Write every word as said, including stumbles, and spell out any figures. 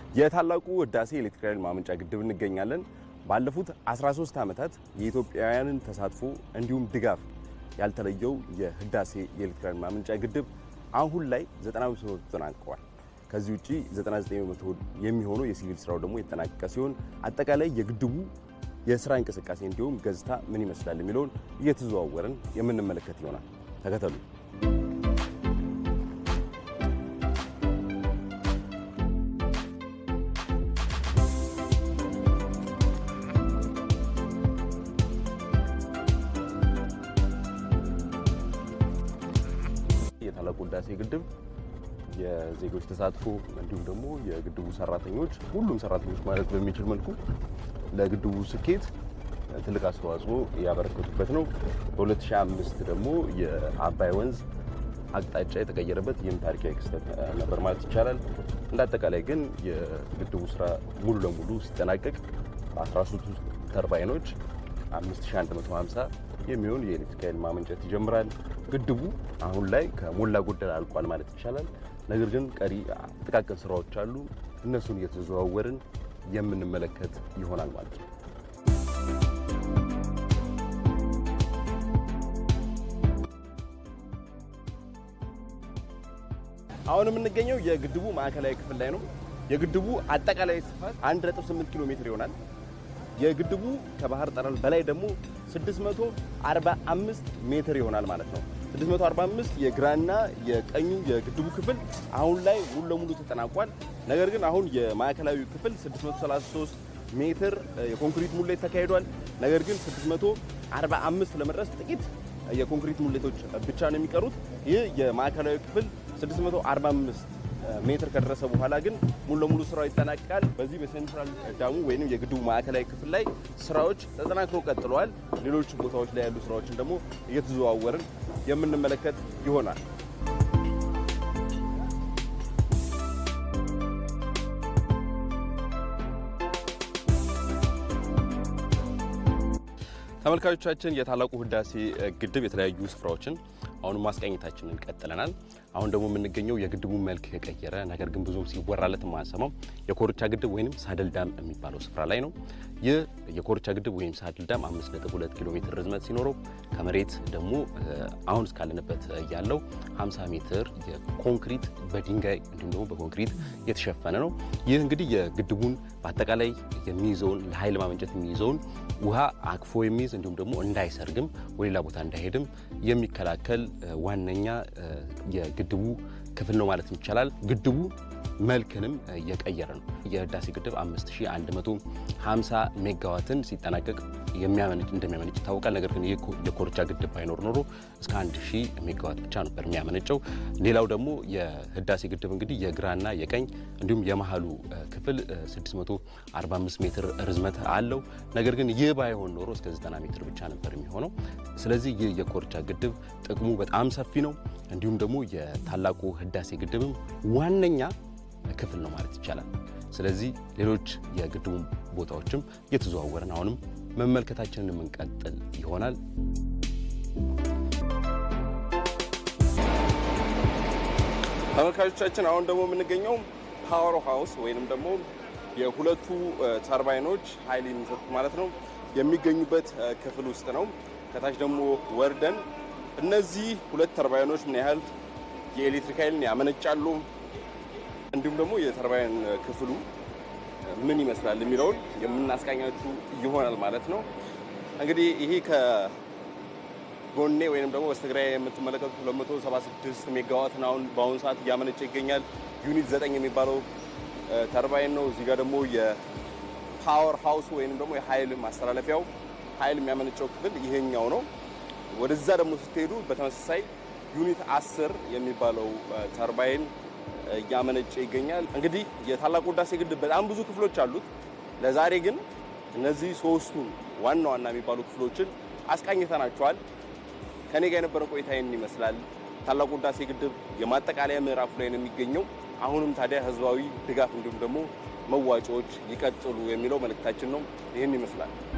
የታላቁ ህዳሴ ኤሌክትሪክ ኃይል ማመንጫ ግድብ እንገኛለን። ባለፉት አስራ ሶስት ዓመታት የኢትዮጵያውያንን ተሳትፎ እንዲሁም ድጋፍ ያልተለየው የህዳሴ የኤሌክትሪክ ኃይል ማመንጫ ግድብ አሁን ላይ ዘጠና በመቶ ተጠናቋል። ከዚህ ውጪ ዘጠና ዘጠኝ በመቶ የሚሆነው የሲቪል ስራው ደግሞ የተጠናቀቀ ሲሆን አጠቃላይ የግድቡ የስራ እንቅስቃሴ እንዲሁም ገጽታ ምን ይመስላል የሚለውን እየተዘዋወረን የምንመለከት ይሆናል። ተከተሉ። የታላቁ ህዳሴ ግድብ የዜጎች ተሳትፎ እንዲሁም ደግሞ የግድቡ ሰራተኞች ሁሉም ሰራተኞች ማለት በሚችል መልኩ ለግድቡ ስኬት ትልቅ አስተዋጽኦ ያበረከቱበት ነው። በ2005 ደግሞ የአባይ ወንዝ አቅጣጫ የተቀየረበት ይህም ታሪካዊ ክስተት ነበር ማለት ይቻላል። እንዳጠቃላይ ግን የግድቡ ስራ ሙሉ ለሙሉ ሲጠናቀቅ በ13 ተርባይኖች አምስት ሺህ አንድ መቶ ሃምሳ የሚሆን የኤሌክትሪክ ኃይል ማመንጨት ይጀምራል። ግድቡ አሁን ላይ ከሞላ ጎደል አልቋል ማለት ይቻላል። ነገር ግን ቀሪ ጥቃቅን ስራዎች አሉ። እነሱን እየተዘዋወርን የምንመለከት ይሆናል ማለት ነው። አሁን የምንገኘው የግድቡ ማዕከላዊ ክፍል ላይ ነው። የግድቡ አጠቃላይ ስፋት አንድ ነጥብ ስምንት ኪሎ ሜትር ይሆናል። የግድቡ ከባህር ጠለል በላይ ደግሞ ስድስት መቶ አርባ አምስት ሜትር ይሆናል ማለት ነው። ስድስት መቶ አርባ አምስት የግራና የቀኙ የግድቡ ክፍል አሁን ላይ ሙሉ ለሙሉ ተጠናቋል። ነገር ግን አሁን የማዕከላዊ ክፍል ስድስት መቶ ሰላሳ ሶስት ሜትር የኮንክሪት ሙሌት ተካሂዷል። ነገር ግን ስድስት መቶ አርባ አምስት ለመድረስ ጥቂት የኮንክሪት ሙሌቶች ብቻ ነው የሚቀሩት። ይህ የማዕከላዊ ክፍል ስድስት መቶ አርባ አምስት ሜትር ከደረሰ በኋላ ግን ሙሉ ለሙሉ ስራው ይጠናቀቃል። በዚህ በሴንትራል ዳሙ ወይንም የግድቡ ማዕከላዊ ክፍል ላይ ስራዎች ተጠናክረው ቀጥለዋል። ሌሎች ቦታዎች ላይ ያሉ ስራዎችን ደግሞ እየተዘዋወርን የምንመለከት ይሆናል። ተመልካቾቻችን የታላቁ ህዳሴ ግድብ የተለያዩ ስፍራዎችን አሁን ማስቀኘታችንን ቀጥለናል። አሁን ደግሞ የምንገኘው የግድቡ መልክ የቀየረ ነገር ግን ብዙም ሲወራለት ማንሰማው የኮርቻ ግድብ ወይንም ሳድል ዳም የሚባለው ስፍራ ላይ ነው። ይህ የኮርቻ ግድብ ወይንም ሳድል ዳም አምስት ነጥብ ሁለት ኪሎ ሜትር ርዝመት ሲኖረው ከመሬት ደግሞ አሁን እስካለንበት ያለው ሃምሳ ሜትር የኮንክሪት በድንጋይ እንዲሁም ደግሞ በኮንክሪት የተሸፈነ ነው። ይህ እንግዲህ የግድቡን በአጠቃላይ የሚይዘውን ለኃይል ማመንጨት የሚይዘውን ውሃ አክፎ የሚይዝ እንዲሁም ደግሞ እንዳይሰርግም ወደ ሌላ ቦታ እንዳይሄድም የሚከላከል ዋነኛ የግድቡ ክፍል ነው ማለት ይቻላል። ግድቡ መልክንም እየቀየረ ነው። የህዳሴ ግድብ አምስት ሺህ አንድ መቶ ሃምሳ ሜጋዋትን ሲጠናቀቅ የሚያመነጭ እንደሚያመነጭ ይታወቃል። ነገር ግን የኮርቻ ግድብ ባይኖር ኖሮ እስከ አንድ ሺህ ሜጋዋት ብቻ ነበር የሚያመነጨው። ሌላው ደግሞ የህዳሴ ግድብ እንግዲህ የግራና የቀኝ እንዲሁም የመሃሉ ክፍል ስድስት መቶ አርባ አምስት ሜትር ርዝመት አለው። ነገር ግን ይህ ባይሆን ኖሮ እስከ ዘጠና ሜትር ብቻ ነበር የሚሆነው። ስለዚህ ይህ የኮርቻ ግድብ ጥቅሙ በጣም ሰፊ ነው። እንዲሁም ደግሞ የታላቁ ህዳሴ ግድብም ዋነኛ ክፍል ነው ማለት ይቻላል። ስለዚህ ሌሎች የግድቡ ቦታዎችም እየተዘዋወርን አሁንም መመልከታችንን የምንቀጥል ይሆናል። ተመልካቾቻችን አሁን ደግሞ የምንገኘው ፓወር ሃውስ ወይንም ደግሞ የሁለቱ ተርባይኖች ኃይል የሚሰጡት ማለት ነው የሚገኙበት ክፍል ውስጥ ነው። ከታች ደግሞ ወርደን እነዚህ ሁለት ተርባይኖች ምን ያህል የኤሌክትሪክ ኃይልን ያመነጫሉ እንዲሁም ደግሞ የተርባይን ክፍሉ ምን ይመስላል የሚለውን የምናስቃኛችሁ ይሆናል ማለት ነው። እንግዲህ ይሄ ከጎኔ ወይንም ደግሞ በስተግራይ የምትመለከቱት ሁለት መቶ ሰባ ስድስት ሜጋዋት ነው በአሁኑ ሰዓት እያመነጨ ይገኛል። ዩኒት ዘጠኝ የሚባለው ተርባይን ነው። እዚህ ጋር ደግሞ የፓወር ሃውስ ወይንም ደግሞ የኃይል ማስተላለፊያው ኃይል የሚያመነጨው ክፍል ይሄኛው ነው። ወደዛ ደግሞ ስትሄዱ በተመሳሳይ ዩኒት አስር የሚባለው ተርባይን እያመነጨ ይገኛል። እንግዲህ የታላቁ ህዳሴ ግድብ በጣም ብዙ ክፍሎች አሉት። ለዛሬ ግን እነዚህ ሶስቱ ዋና ዋና የሚባሉ ክፍሎችን አስቃኝተናቸዋል። ከኔ ጋር የነበረ ቆይታ ይህን ይመስላል። ታላቁ ህዳሴ ግድብ የማጠቃለያ ምዕራፍ ላይ ነው የሚገኘው። አሁንም ታዲያ ህዝባዊ ድጋፍ እንዲሁም ደግሞ መዋጮዎች ይቀጥሉ የሚለው መልእክታችን ነው። ይህን ይመስላል።